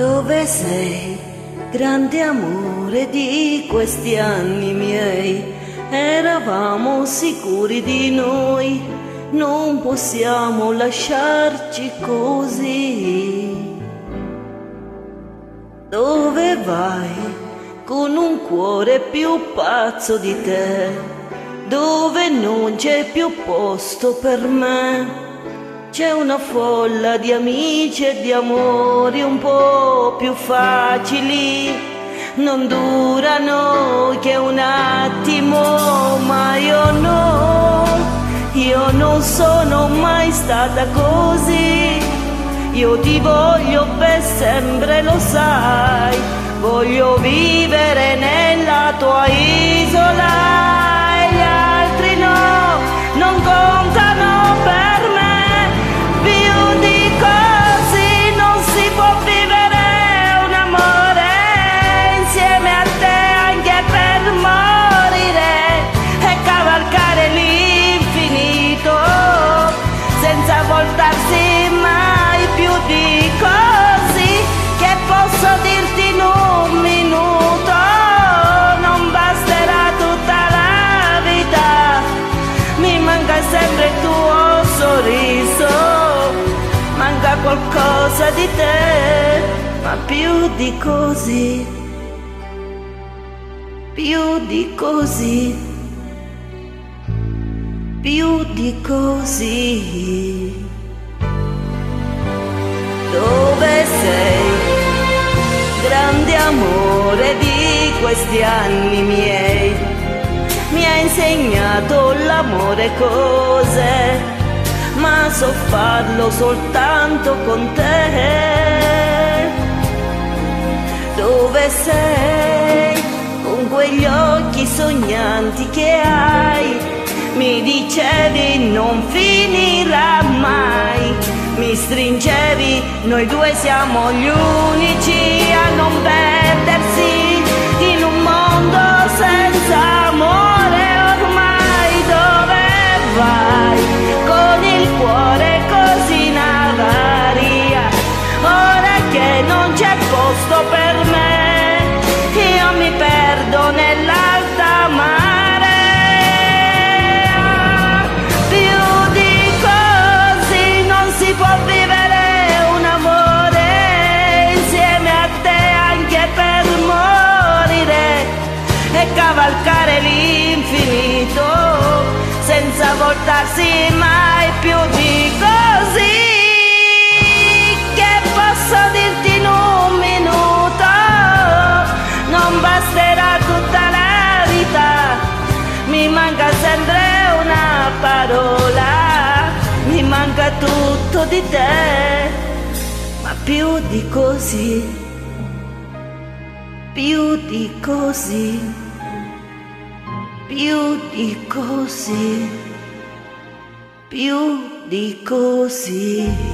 Dove sei, grande amore di questi anni miei? Eravamo sicuri di noi, non possiamo lasciarci così. Dove vai con un cuore più pazzo di te? Dove non c'è più posto per me? C'è una folla di amici e di amori un po' più facili, non durano che un attimo, ma io no, io non sono mai stata così. Io ti voglio per sempre, lo sai, voglio vivere nella tua isola e gli altri no, non contano per me. Più di così non si può vivere un amore insieme a te anche per morire e cavalcare l'infinito senza voltarsi mai più di così. Che posso dirti in un minuto? Non basterà tutta la vita, mi manca sempre il tuo sorriso, manca qualcosa di te, ma più di così, più di così, più di così. Dove sei, grande amore di questi anni miei? Mi ha insegnato l'amore cos'è, ma so farlo soltanto con te. Dove sei, con quegli occhi sognanti che hai? Mi dicevi non finirà mai, mi stringevi, noi due siamo gli unici a non perdersi in un mondo senza amore. Ormai dove vai, con il cuore così in avaria, ora che non c'è posto per me, io mi perdo nell'alta marea. Più di così non si può vivere un amore insieme a te anche per morire e cavalcare l'infinito senza voltarsi mai più di così. Che posso dirti in un minuto? Non basterà tutta la vita, mi manca sempre una parola, mi manca tutto di te, ma più di così, più di così, più di così, più di così.